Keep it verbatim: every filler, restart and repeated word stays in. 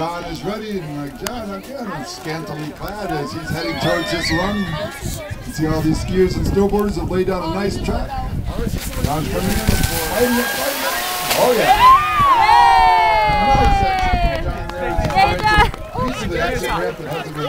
John is ready, and like John again, is scantily clad as he's heading towards this run. You see all these skiers and snowboarders have laid down a nice track. John's coming in. Fighting it, fighting it. Oh yeah! Nice exit from John there. He's going to piece of the exit ramp that hasn't been